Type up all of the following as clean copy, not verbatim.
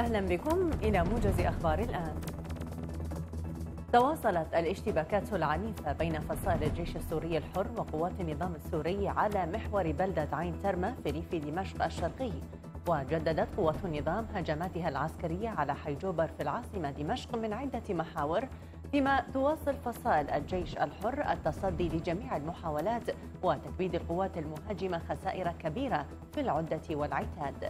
أهلا بكم إلى موجز أخبار الآن. تواصلت الاشتباكات العنيفة بين فصائل الجيش السوري الحر وقوات النظام السوري على محور بلدة عين ترمة في ريف دمشق الشرقي، وجددت قوات النظام هجماتها العسكرية على حي جوبر في العاصمة دمشق من عدة محاور، فيما تواصل فصائل الجيش الحر التصدي لجميع المحاولات وتكبيد القوات المهاجمة خسائر كبيرة في العدة والعتاد.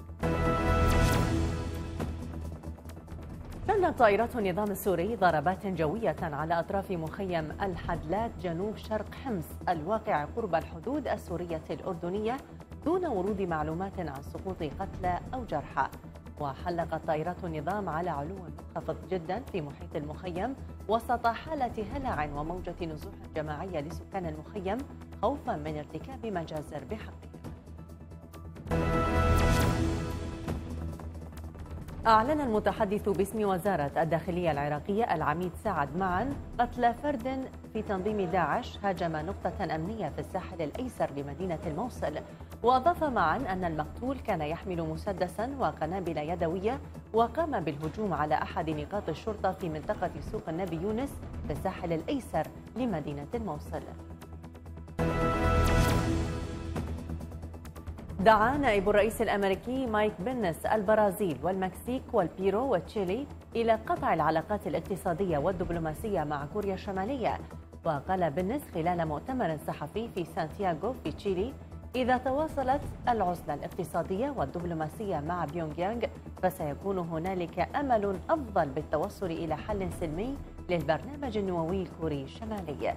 شنت طائرات النظام السوري ضربات جوية على أطراف مخيم الحدلات جنوب شرق حمص الواقع قرب الحدود السورية الأردنية دون ورود معلومات عن سقوط قتلى أو جرحى. وحلقت طائرات النظام على علو منخفض جدا في محيط المخيم وسط حالة هلع وموجة نزوح جماعية لسكان المخيم خوفا من ارتكاب مجازر بحقهم. أعلن المتحدث باسم وزارة الداخلية العراقية العميد سعد معن قتل فرد في تنظيم داعش هاجم نقطة أمنية في الساحل الأيسر لمدينة الموصل، وأضاف معن أن المقتول كان يحمل مسدسا وقنابل يدوية وقام بالهجوم على أحد نقاط الشرطة في منطقة سوق النبي يونس في الساحل الأيسر لمدينة الموصل. دعا نائب الرئيس الأمريكي مايك بنس البرازيل والمكسيك والبيرو وتشيلي إلى قطع العلاقات الاقتصادية والدبلوماسية مع كوريا الشمالية. وقال بنس خلال مؤتمر صحفي في سانتياغو في تشيلي: إذا تواصلت العزلة الاقتصادية والدبلوماسية مع بيونغ يانغ فسيكون هنالك أمل أفضل بالتوصل إلى حل سلمي للبرنامج النووي الكوري الشمالي.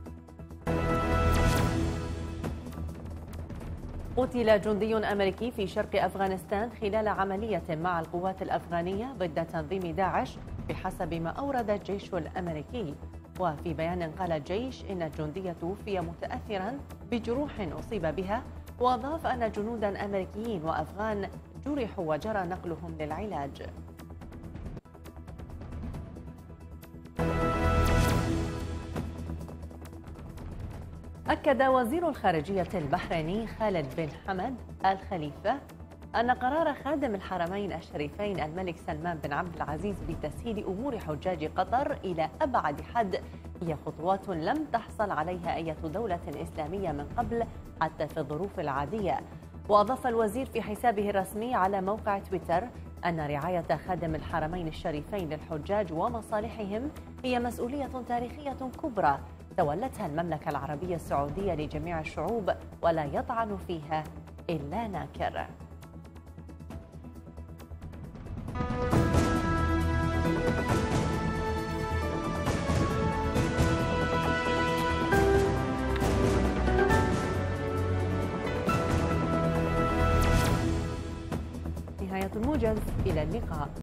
قتل جندي أمريكي في شرق أفغانستان خلال عملية مع القوات الأفغانية ضد تنظيم داعش بحسب ما أورد الجيش الأمريكي. وفي بيان قال الجيش إن الجندي توفي متأثرا بجروح أصيب بها، وأضاف أن جنودا أمريكيين وأفغان جرحوا وجرى نقلهم للعلاج. أكد وزير الخارجية البحريني خالد بن حمد الخليفة أن قرار خادم الحرمين الشريفين الملك سلمان بن عبد العزيز بتسهيل أمور حجاج قطر إلى أبعد حد هي خطوات لم تحصل عليها أي دولة إسلامية من قبل حتى في الظروف العادية. وأضاف الوزير في حسابه الرسمي على موقع تويتر أن رعاية خادم الحرمين الشريفين للحجاج ومصالحهم هي مسؤولية تاريخية كبرى تولتها المملكة العربية السعودية لجميع الشعوب ولا يطعن فيها إلا ناكر. نهاية الموجز، إلى اللقاء.